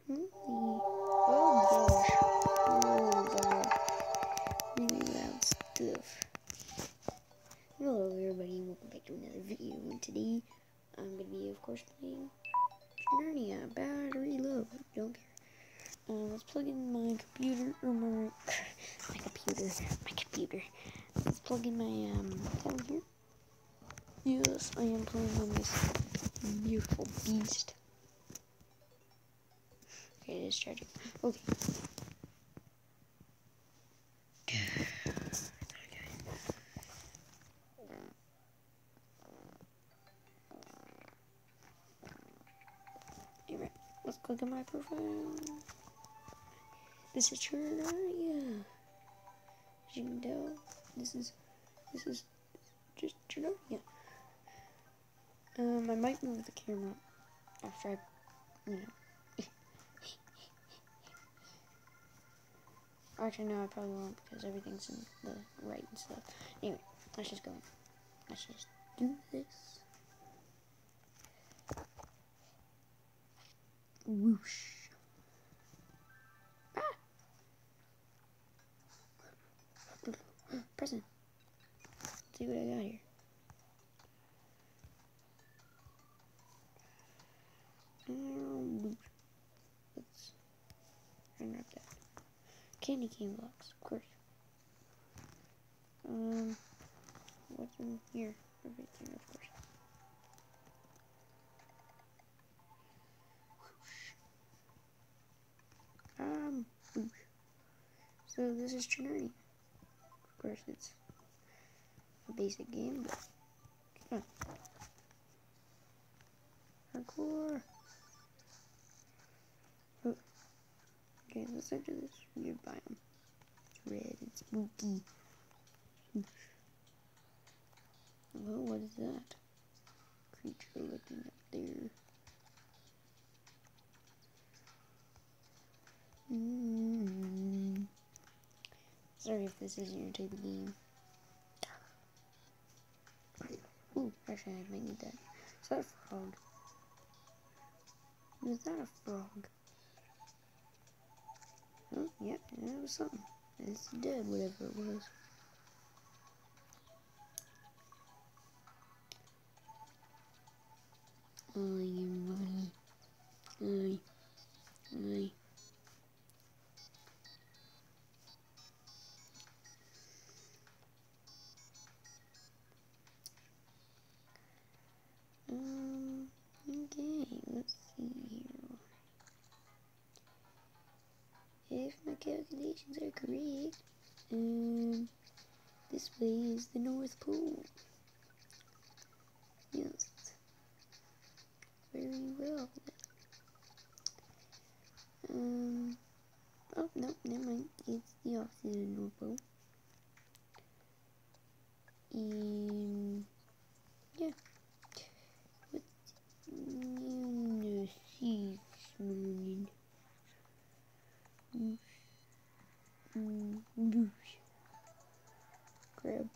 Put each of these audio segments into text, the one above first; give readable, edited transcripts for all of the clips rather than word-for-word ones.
Oh gosh. Oh, really loud stuff. Hello everybody, welcome back to another video, and today I'm going to be, of course, playing Narnia Battery Low. Don't care. Let's plug in my computer, or my computer. Let's plug in my, phone here. Yes, I am playing on this beautiful beast. Okay, it is charging. Okay. Alright, let's click on my profile. This is Narnia. As you can tell, this is just Narnia. I might move the camera after I, Actually, no, I probably won't because everything's in the right and stuff. Anyway, let's just go. Let's just do this. Whoosh. Ah! Present. Let's see what I got here. Let's unwrap that. Candy cane blocks, of course. What's in here? Everything, of course. Whoosh. So this is Trinity. Of course, it's a basic game, but come on. Hardcore. Oh. Okay, let's enter this weird biome. It's red and spooky. Oh, what is that? Creature looking up there. Sorry if this isn't your type of game. Ooh, actually I might need that. Is that a frog? Is that a frog? Oh, yeah, it was something. It's dead, whatever it was. Hi, everybody. Hi. Hi. Okay, let's see here. If my calculations are correct, this way is the North Pole. Yes. Very well. Oh, no, never mind. It's the opposite of the North Pole. Yeah. What's in the sea this morning? Boosh. Crab.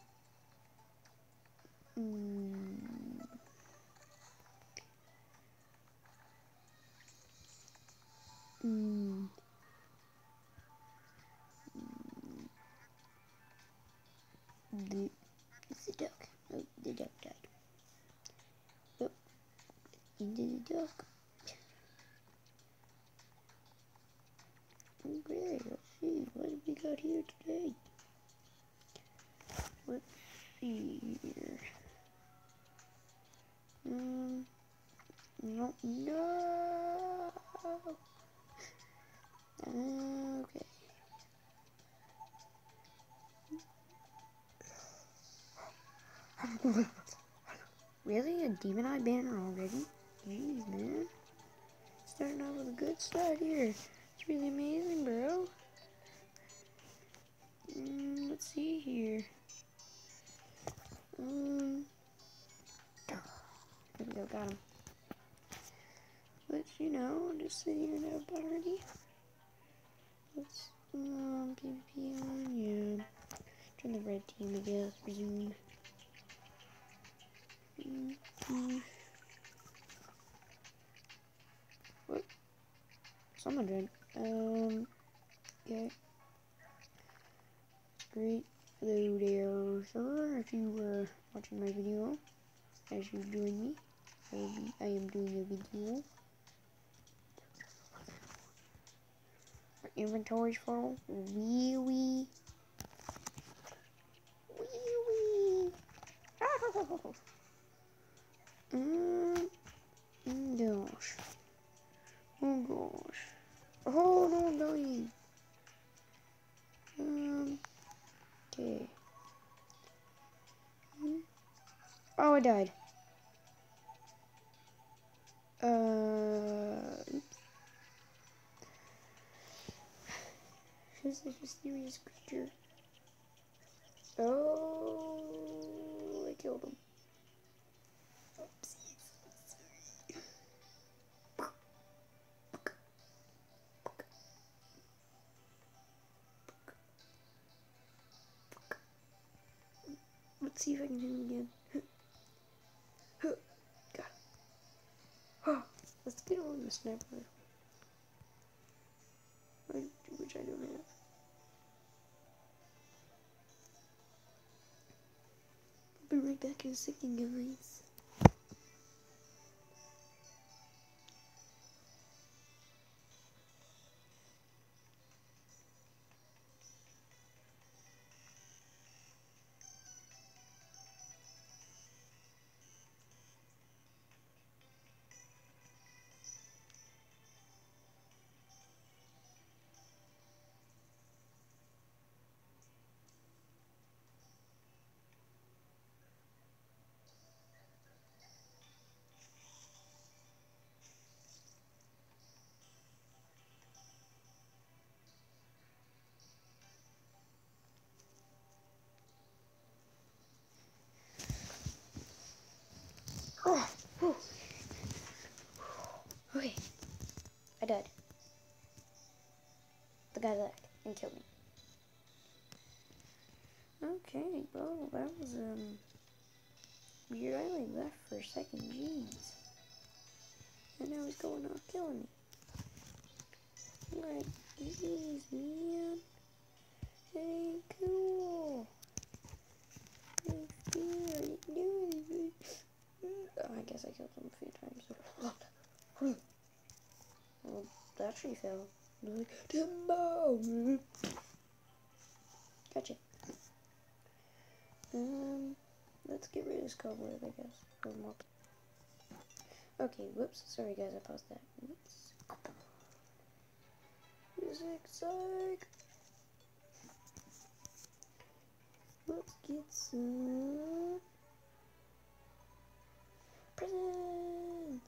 It's the duck. Oh, the duck died. Oh, into the duck. Okay, let's see. What have we got here today? Let's see here. No. Okay. Really? A Demon Eye banner already? Jeez, man. Starting off with a good start here. It's really amazing, bro. Let's see here. There we go, got him. Let's, just sit here and have a party. Let's, PvP on, yeah. Turn the red team, I guess, resume. What? Someone did. Okay. Great. Hello there, sir. If you were watching my video, as you join me, I am doing a video. Our inventory's full. Wee wee. Wee wee. Gosh. Oh gosh. Oh no, I'm dying. Okay. Oh, I died. Oops. Who's this mysterious creature? Oh, I killed him. Oopsies. Sorry. Let's see if I can hit him again. Got him. Oh, let's get on the sniper rifle. Which I don't have. I'll be right back in a second, guys. Oh, oh. Okay, I died. The guy left and killed me. Okay, well, that was weird. I only left for a second, jeez. And now he's going off killing me. Like, jeez, man. It ain't cool. Hey, Spear, what are you doing? Oh, I guess I killed him a few times. Well, that tree fell. Like, Timbo! Gotcha. Let's get rid of this cobweb, I guess. Or more. Okay, whoops. Sorry, guys, I paused that. Whoops. Music, psych! Let's get some presents.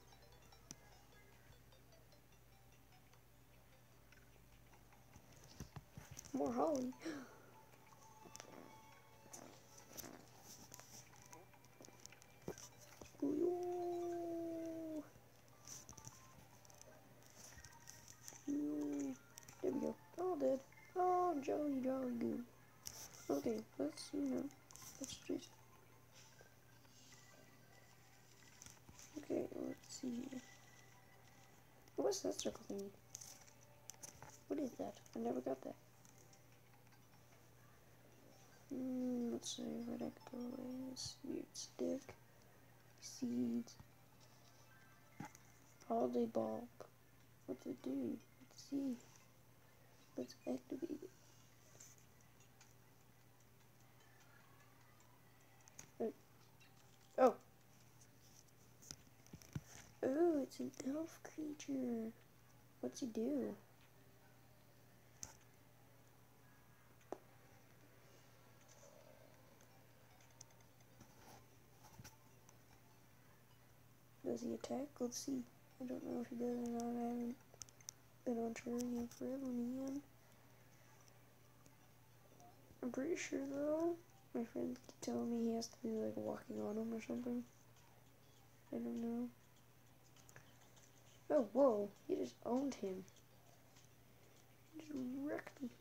More holly. There we go. All dead. Oh, jolly, jolly good. Okay, let's just. Okay, let's see here. What's that circle thing? What is that? I never got that. Let's see, redactyl, weird stick, seeds, holiday bulb. What's it do? Let's see. Let's activate it. Oh. Oh, it's an elf creature. What's he do? Does he attack? Let's see. I don't know if he does or not. I haven't been on Terraria forever, man. I'm pretty sure though. My friends keep telling me he has to be like walking on him or something. I don't know. Oh, whoa. He just owned him. He just wrecked him.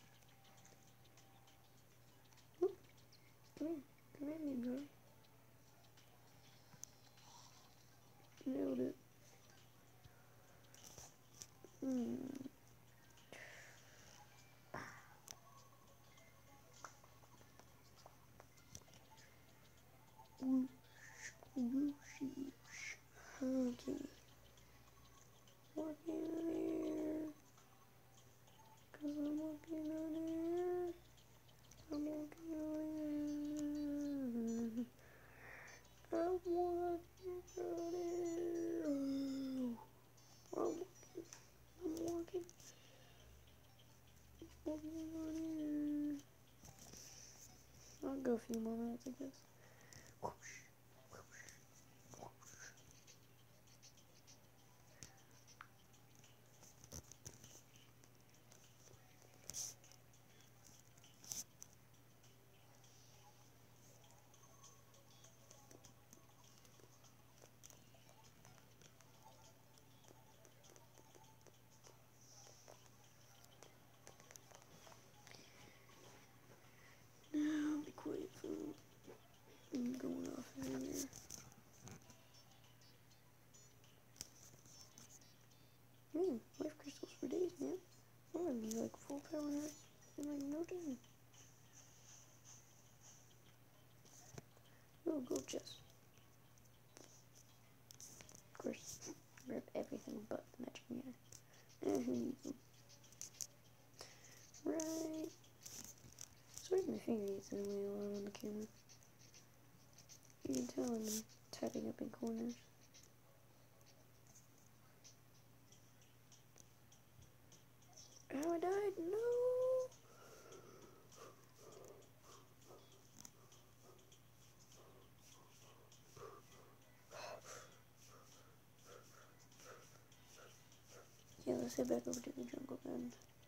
Whoop. Come here. Come at me, bro. Nailed it. Hmm. Whoosh, whoosh, whoosh. Okay. Walking on air. Cause I'm walking on air. I'm walking on air. I'm walking on air. I'm walking on air. I'll go a few more minutes, I guess. Whoosh, whoosh, whoosh. Now be quiet for I'm going off everywhere. Man, life crystals for days, man. I'm gonna be like full power nuts in like no time. Oh, gold chest. Of course, grab everything but the magic mirror. And who needs them? Right. Sorry, my finger gets in the way while I'm on the camera. You can tell I'm tapping up in corners. Oh, I died. No. Yeah, let's head back over to the jungle then.